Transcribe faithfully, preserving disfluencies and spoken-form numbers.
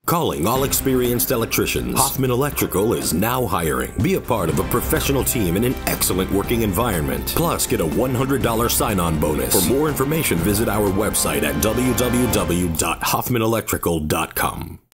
Calling all experienced electricians, Hoffman Electrical is now hiring. Be a part of a professional team in an excellent working environment. Plus, get a one hundred dollar sign-on bonus. For more information, visit our website at w w w dot hoffman electrical dot com.